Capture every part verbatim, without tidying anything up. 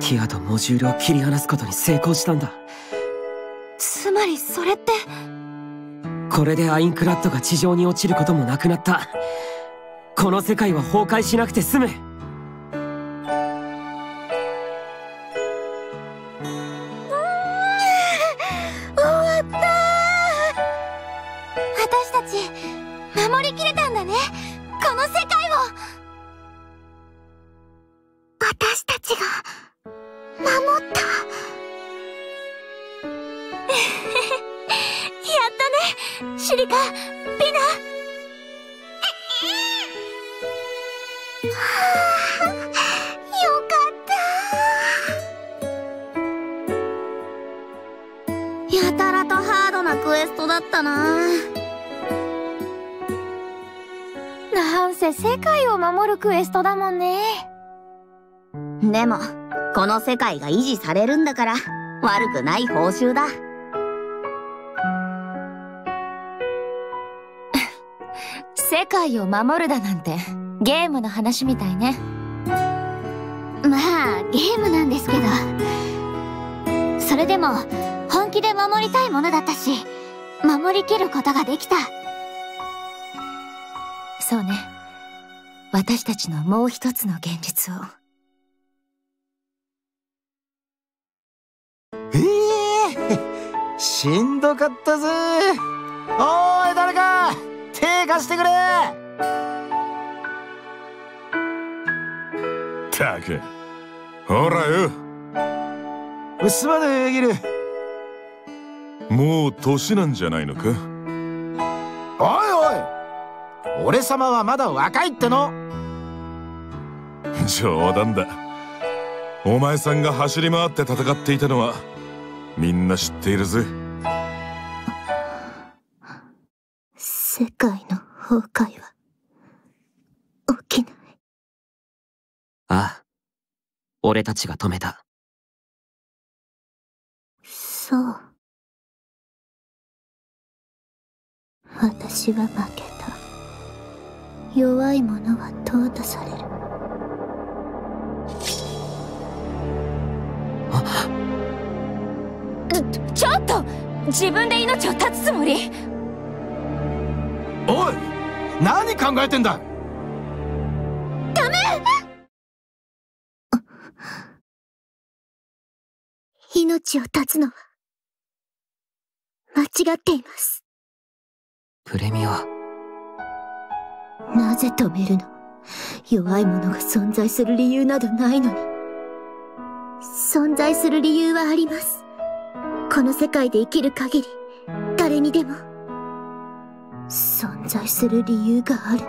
ティアとモジュールを切り離すことに成功したんだ。 つまりそれって、 これでアインクラッドが地上に落ちることもなくなった。この世界は崩壊しなくて済む。 私たち守りきれたんだね、この世界を。私たちが守った。やったね、シリカ、ピナ。はあ、よかった。やたらとハードなクエストだったな。なんせ世界を守るクエストだもんね。でもこの世界が維持されるんだから悪くない報酬だ。世界を守るだなんてゲームの話みたいね。まあゲームなんですけど、それでも本気で守りたいものだったし、守りきることができた。そうね、私たちのもう一つの現実を。 ええー、しんどかったぜ。おーい誰か手貸してくれ。 たく、ほらよ。 すまねえギル。 もう年なんじゃないのか。 おいおい、俺様はまだ若いっての。 冗談だ。お前さんが走り回って戦っていたのはみんな知っているぜ。 世界の崩壊は起きない。 ああ、俺たちが止めた。 そう。私は負けた。弱い者は淘汰される。ちょっと自分で命を絶つつもり？ おい、何考えてんだ。 ダメ！命を絶つのは間違っています。 プレミア。 なぜ止めるの？弱い者が存在する理由などないのに。存在する理由はあります。この世界で生きる限り、誰にでも存在する理由がある。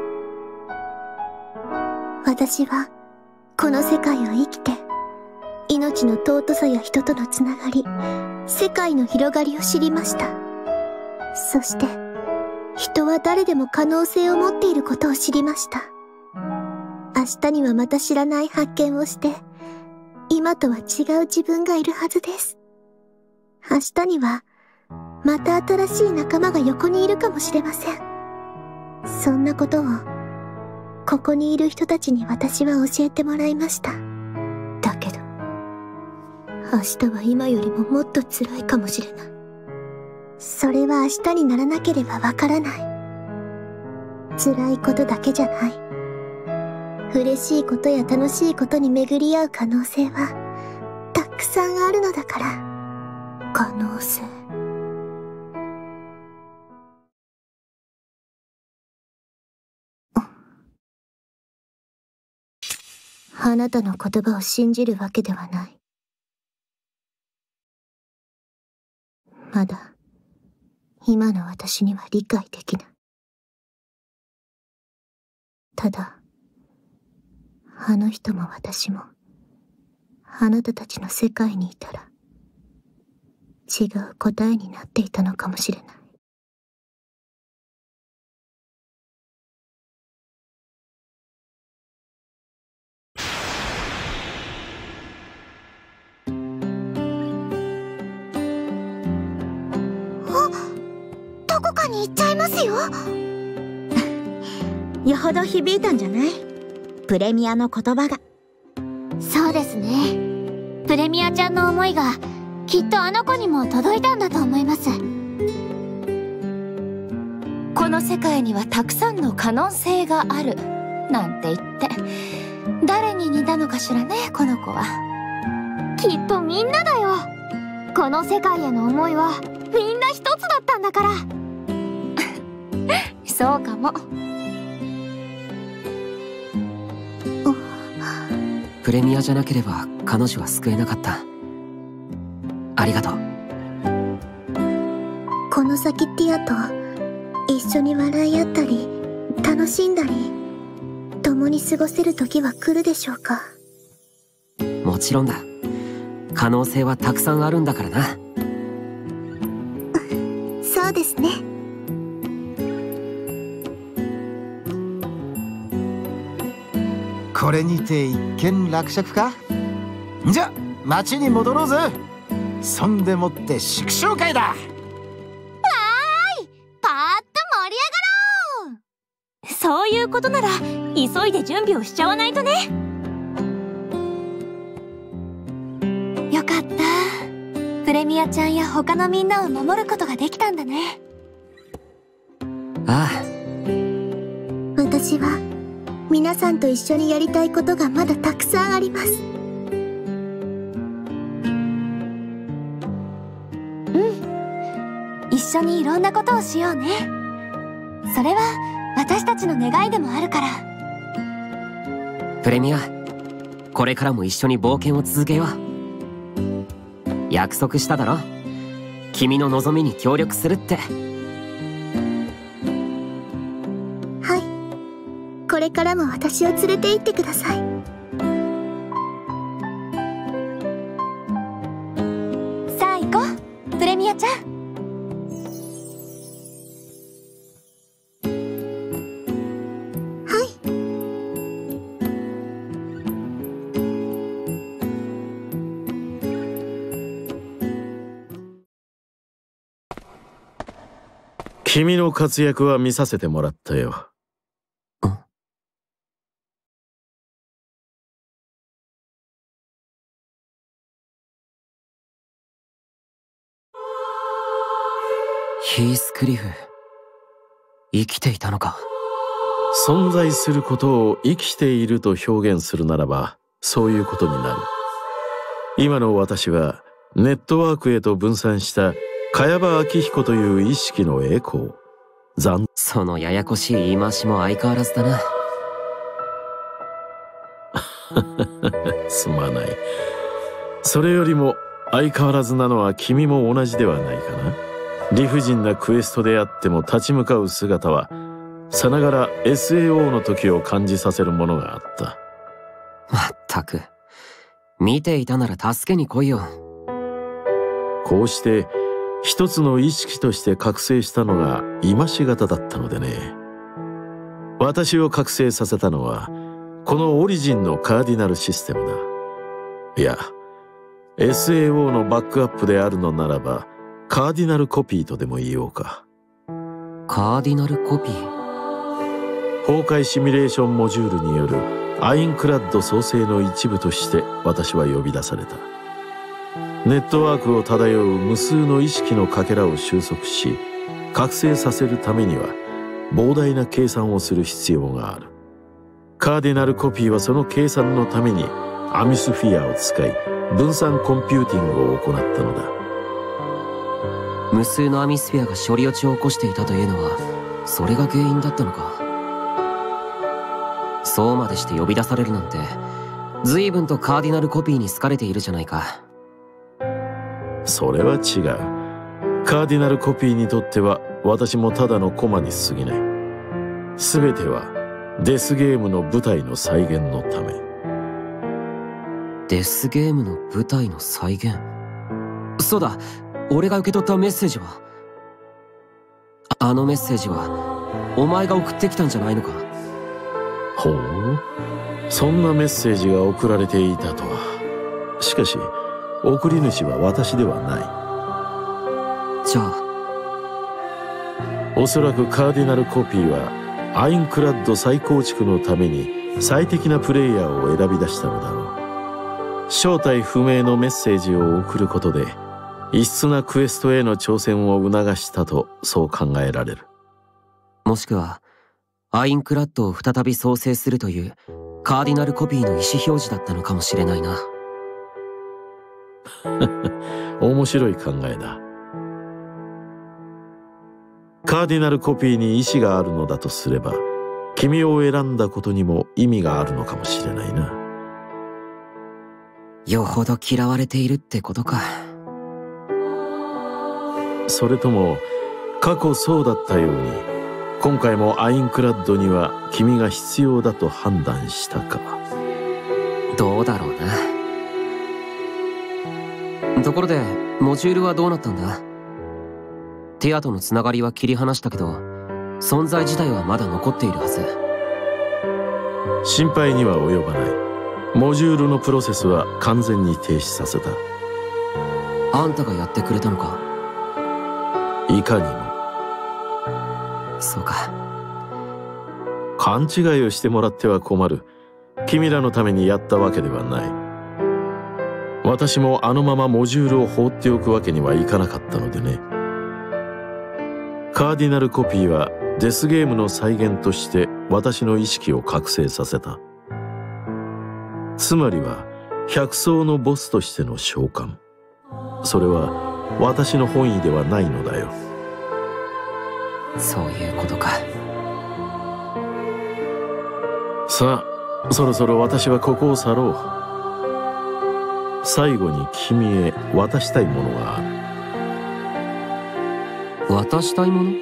私はこの世界を生きて、命の尊さや人とのつながり、世界の広がりを知りました。そして人は誰でも可能性を持っていることを知りました。明日にはまた知らない発見をして、今とは違う自分がいるはずです。明日にはまた新しい仲間が横にいるかもしれません。そんなことをここにいる人たちに私は教えてもらいました。だけど明日は今よりももっと辛いかもしれない。それは明日にならなければわからない。辛いことだけじゃない。嬉しいことや楽しいことに巡り合う可能性はたくさんあるのだから。可能性。あなたの言葉を信じるわけではない。まだ今の私には理解できない。ただあの人も私もあなたたちの世界にいたら違う答えになっていたのかもしれない。あ、どこかに行っちゃいますよ。よほど響いたんじゃない？プレミアの言葉が。そうですね。 プレミアちゃんの思いがきっとあの子にも届いたんだと思います。 この世界にはたくさんの可能性があるなんて言って誰に似たのかしらね、この子は。 きっとみんなだよ。この世界への思いはみんな一つだったんだから。 そうかも。 プレミアじゃなければ彼女は救えなかった。ありがとう。 この先ティアと一緒に笑い合ったり楽しんだり共に過ごせる時は来るでしょうか。 もちろんだ。可能性はたくさんあるんだからな。 そうですね。 これにて一件落着か。じゃ町に戻ろうぜ。そんでもって祝勝会だ。 わーい、パーッと盛り上がろう。 そういうことなら急いで準備をしちゃわないとね。よかった。プレミアちゃんや他のみんなを守ることができたんだね。 ああ。 私は皆さんと一緒にやりたいことがまだたくさんあります。 うん、一緒にいろんなことをしようね。それは私たちの願いでもあるから。 プレミア、これからも一緒に冒険を続けよう。約束しただろ。君の望みに協力するって。 はい、これからも私を連れて行ってください。 さあ行こう、プレミアちゃん。 はい。 君の活躍は見させてもらったよ。 ヒースクリフ、生きていたのか。 存在することを生きていると表現するならばそういうことになる。今の私はネットワークへと分散した茅場明彦という意識のエコー。残そのややこしい言い回しも相変わらずだな。 すまない。それよりも相変わらずなのは君も同じではないかな。理不尽なクエストであっても立ち向かう姿はさながら エスエーオー の時を感じさせるものがあった。 まったく、見ていたなら助けに来いよ。 こうして一つの意識として覚醒したのが今しがただったのでね。私を覚醒させたのはこのオリジンのカーディナルシステムだ。いや エスエーオー のバックアップであるのならばカーディナルコピーとでも言おうか。 カーディナルコピー。 崩壊シミュレーションモジュールによるアインクラッド創生の一部として私は呼び出された。ネットワークを漂う無数の意識のかけらを収束し覚醒させるためには膨大な計算をする必要がある。カーディナルコピーはその計算のためにアミスフィアを使い分散コンピューティングを行ったのだ。 無数のアミスフィアが処理落ちを起こしていたというのはそれが原因だったのか。そうまでして呼び出されるなんて随分とカーディナルコピーに好かれているじゃないか。 それは違う。カーディナルコピーにとっては私もただのコマに過ぎない。全てはデスゲームの舞台の再現のため。 デスゲームの舞台の再現。そうだ、俺が受け取ったメッセージは。あのメッセージはお前が送ってきたんじゃないのか。 ほう、そんなメッセージが送られていたとは。しかし送り主は私ではない。 じゃあおそらくカーディナルコピーはアインクラッド再構築のために最適なプレイヤーを選び出したのだろう。 正体不明のメッセージを送ることで異質なクエストへの挑戦を促したとそう考えられる。 もしくはアインクラッドを再び創生するというカーディナルコピーの意思表示だったのかもしれないな。 面白い考えだ。カーディナルコピーに意思があるのだとすれば、君を選んだことにも意味があるのかもしれないな。 よほど嫌われているってことか。 それとも過去そうだったように今回もアインクラッドには君が必要だと判断したか。 どうだろうな。ところでモジュールはどうなったんだ？ティアとのつながりは切り離したけど存在自体はまだ残っているはず。 心配には及ばない。モジュールのプロセスは完全に停止させた。 あんたがやってくれたのか？ いかにも。 そうか。 勘違いをしてもらっては困る。君らのためにやったわけではない。私もあのままモジュールを放っておくわけにはいかなかったのでね。カーディナルコピーはデスゲームの再現として私の意識を覚醒させた。つまりは百層のボスとしての召喚。それは私の本意ではないのだよ。 そういうことか。 さあ、そろそろ私はここを去ろう。最後に君へ渡したいものがある。 渡したいもの？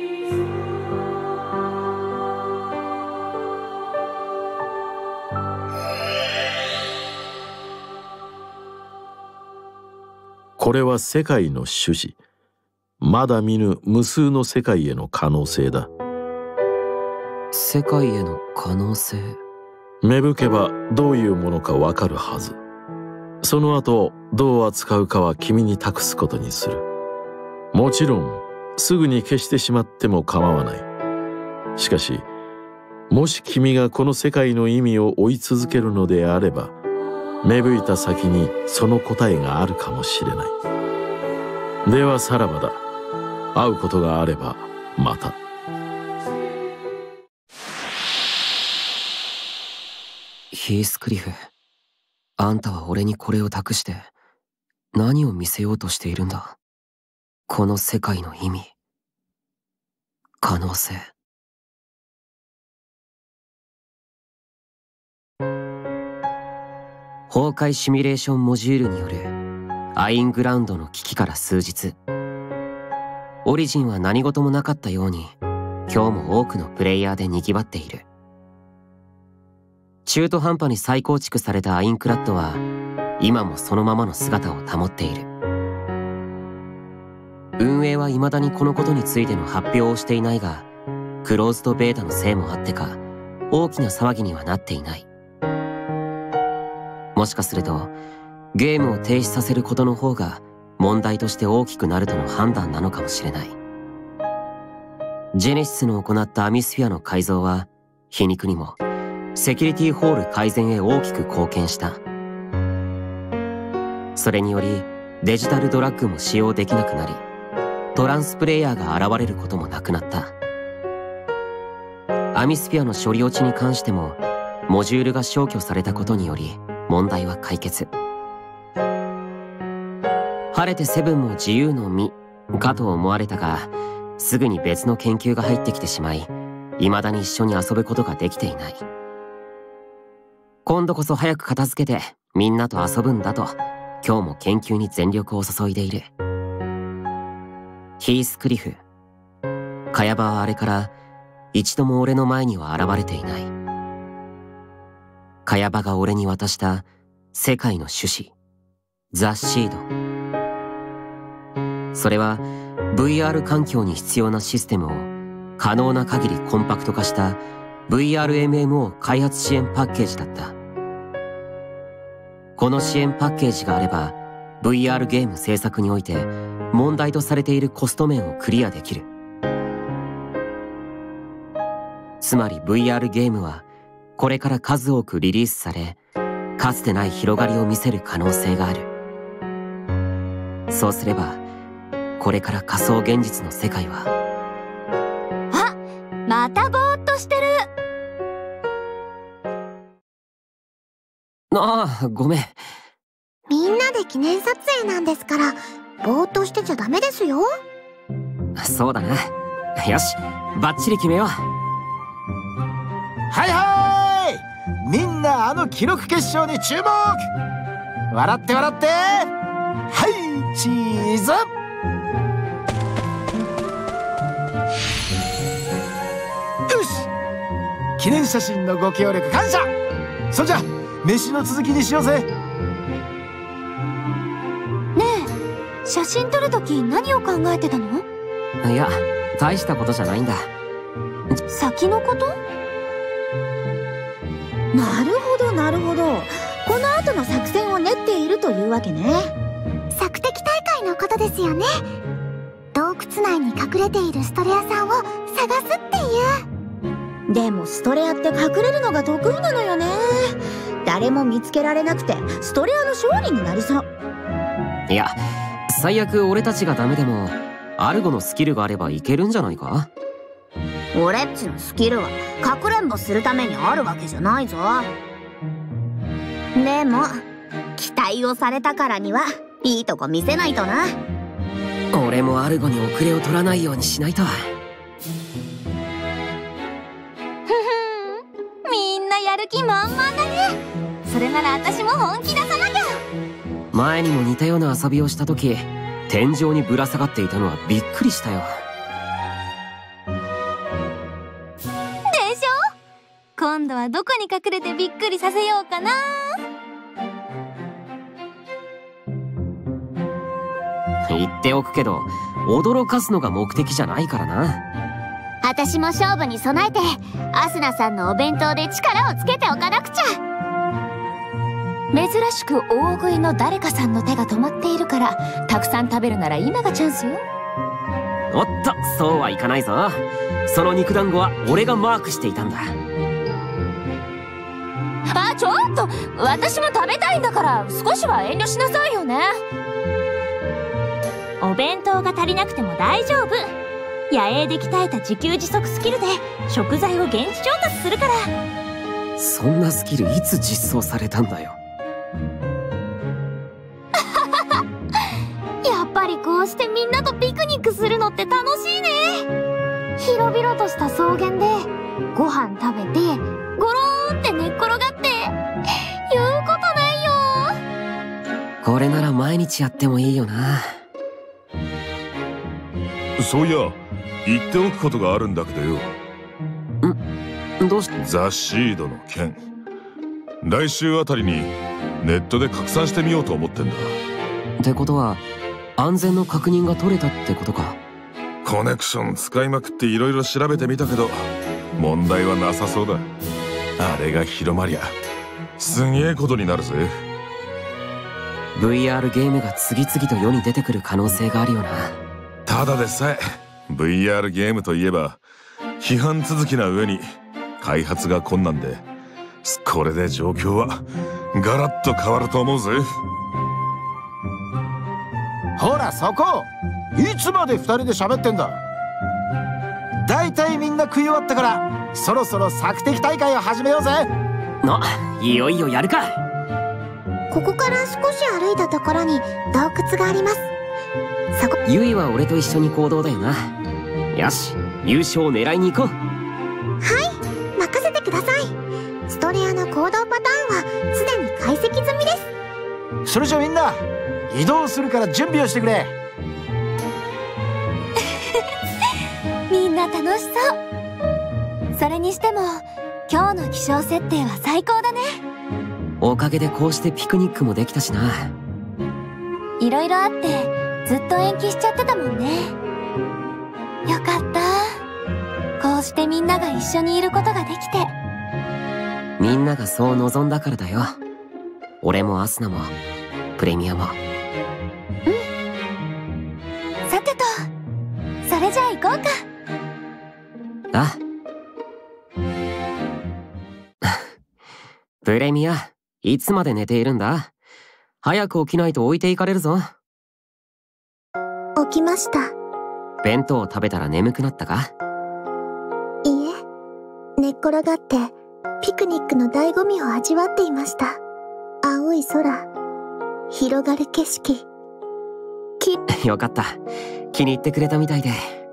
これは世界の種子。まだ見ぬ無数の世界への可能性だ。 世界への可能性？ 芽吹けばどういうものかわかるはず。その後どう扱うかは君に託すことにする。もちろんすぐに消してしまっても構わない。しかしもし君がこの世界の意味を追い続けるのであれば、芽吹いた先にその答えがあるかもしれない。ではさらばだ。会うことがあればまた。 ヒースクリフ、あんたは俺にこれを託して何を見せようとしているんだ？この世界の意味、可能性。崩壊シミュレーションモジュールによるアイングラウンドの危機から数日、オリジンは何事もなかったように今日も多くのプレイヤーで賑わっている。中途半端に再構築されたアインクラッドは今もそのままの姿を保っている。運営は未だにこのことについての発表をしていないが、クローズドベータのせいもあってか大きな騒ぎにはなっていない。もしかするとゲームを停止させることの方が問題として大きくなるとの判断なのかもしれない。ジェネシスの行ったアミスフィアの改造は皮肉にもセキュリティホール改善へ大きく貢献した。それによりデジタルドラッグも使用できなくなり、トランスプレイヤーが現れることもなくなった。アミスフィアの処理落ちに関してもモジュールが消去されたことにより問題は解決。晴れてセブンも自由の身かと思われたが、すぐに別の研究が入ってきてしまい、未だに一緒に遊ぶことができていない。今度こそ早く片付けてみんなと遊ぶんだと今日も研究に全力を注いでいる。ヒースクリフ、茅場はあれから一度も俺の前には現れていない。茅場が俺に渡した世界の種子、ザ・シード。それは ブイアール 環境に必要なシステムを可能な限りコンパクト化した ブイアールエムエムオー 開発支援パッケージだった。この支援パッケージがあれば ブイアール ゲーム制作において問題とされているコスト面をクリアできる。つまり ブイアール ゲームはこれから数多くリリースされ、 かつてない広がりを見せる可能性がある。そうすればこれから仮想現実の世界は。 あ、またぼーっとしてる。 ああ、ごめん。 みんなで記念撮影なんですから、ぼーっとしてちゃダメですよ。 そうだな。よし、バッチリ決めよう。 はいはい、みんなあの記録決勝に注目。笑って笑って。はい、チーズ。よし、記念写真のご協力感謝。そんじゃ飯の続きにしようぜ。 ねえ、写真撮るとき何を考えてたの？ いや、大したことじゃないんだ。 先のこと？ なるほどなるほど、この後の作戦を練っているというわけね。 索敵大会のことですよね。洞窟内に隠れているストレアさんを探すっていう。 でもストレアって隠れるのが得意なのよね。誰も見つけられなくてストレアの勝利になりそう。 いや、最悪俺たちがダメでもアルゴのスキルがあればいけるんじゃないか。 俺っちのスキルはかくれんぼするためにあるわけじゃないぞ。でも期待をされたからにはいいとこ見せないとな。 俺もアルゴに遅れを取らないようにしないと。 ふふん、みんなやる気満々だね。それなら私も本気出さなきゃ。 前にも似たような遊びをした時、天井にぶら下がっていたのはびっくりしたよ。 でしょ？今度はどこに隠れてびっくりさせようかな。 言っておくけど、驚かすのが目的じゃないからな。 私も勝負に備えてアスナさんのお弁当で力をつけておかなくちゃ。 珍しく大食いの誰かさんの手が止まっているから、たくさん食べるなら今がチャンスよ。 おっと、そうはいかないぞ。その肉団子は俺がマークしていたんだ。 あ、ちょっと、私も食べたいんだから少しは遠慮しなさいよね。お弁当が足りなくても大丈夫。野営で鍛えた自給自足スキルで食材を現地調達するから。 そんなスキルいつ実装されたんだよ。 やっぱりこうしてみんなとピクニックするのって楽しいね。広々とした草原でご飯食べてゴローンって寝っ転がって言うことないよ。 これなら毎日やってもいいよな。 そういや、言っておくことがあるんだけどよ。 ん？どうし… ザ・シードの件、来週あたりにネットで拡散してみようと思ってんだ。 ってことは安全の確認が取れたってことか。 コネクション使いまくっていろいろ調べてみたけど問題はなさそうだ。あれが広まりゃすげえことになるぜ。 ブイアール ゲームが次々と世に出てくる可能性があるよな。 ただでさえ ブイアール ゲームといえば批判続きな上に開発が困難で、これで状況はガラッと変わると思うぜ。 ほらそこ、いつまでふたりで喋ってんだ。だいたいみんな食い終わったからそろそろ索敵大会を始めようぜ。 な、いよいよやるか。 ここから少し歩いたところに洞窟があります。そこ… ユイは俺と一緒に行動だよな。よし、優勝を狙いに行こう。 はい、任せてください。ストレアの行動パターンはすでに解析済みです。 それじゃみんな移動するから準備をしてくれ。 みんな楽しそう。それにしても今日の気象設定は最高だね。 おかげでこうしてピクニックもできたしな。 いろいろあってずっと延期しちゃってたもんね。よかった。こうしてみんなが一緒にいることができて。 みんながそう望んだからだよ。俺もアスナもプレミアも。 うん。さてと、それじゃあ行こうか。 あプレミア、 いつまで寝ているんだ？早く起きないと置いていかれるぞ。 起きました。 弁当を食べたら眠くなったか？ いいえ、寝っ転がってピクニックの醍醐味を味わっていました。青い空、広がる景色。きよかった。気に入ってくれたみたいで。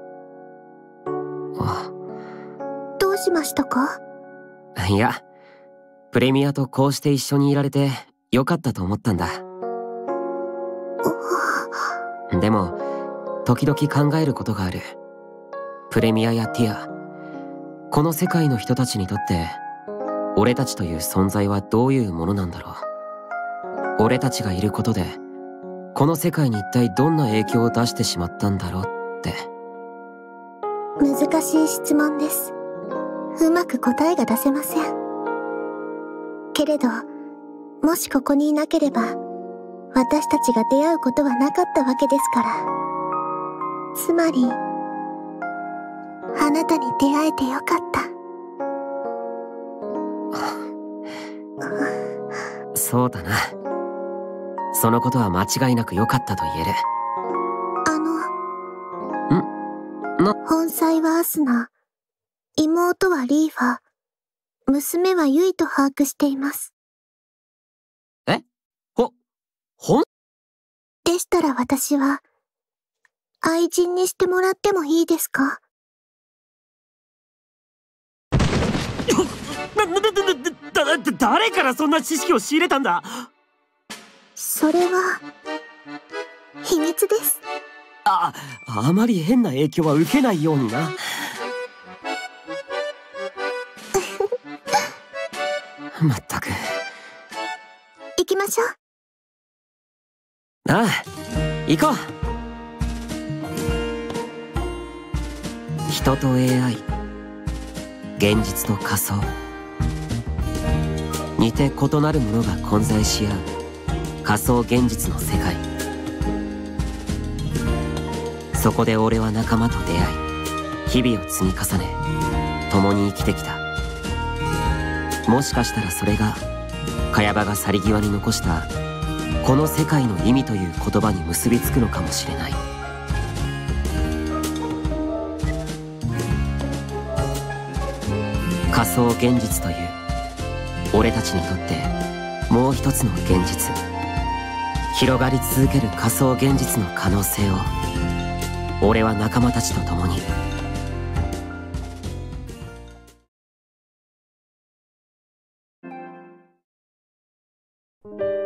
どうしましたか？ いや、プレミアとこうして一緒にいられてよかったと思ったんだ。でも、時々考えることがある。プレミアやティア、この世界の人たちにとって、俺たちという存在はどういうものなんだろう。俺たちがいることで、この世界に一体どんな影響を出してしまったんだろうって。 難しい質問です。うまく答えが出せません。けれど、もしここにいなければ、私たちが出会うことはなかったわけですから。つまり、あなたに出会えてよかった。 そうだな。そのことは間違いなく良かったと言える。 あの、 んな、 本妻はアスナ、妹はリーファ、娘はユイと把握しています。 え？ほ、ほん？ でしたら私は、愛人にしてもらってもいいですか？ な、な、な、な、だ、誰からそんな知識を仕入れたんだ？ それは、秘密です。 あ、あまり変な影響は受けないようにな。まったく。 行きましょう。 ああ、行こう。人と エーアイ、現実と仮想、似て異なるものが混在し合う仮想現実の世界。そこで俺は仲間と出会い、日々を積み重ね、共に生きてきた。もしかしたらそれが茅場が去り際に残したこの世界の意味という言葉に結びつくのかもしれない。仮想現実という俺たちにとってもう一つの現実、広がり続ける仮想現実の可能性を俺は仲間たちと共に 「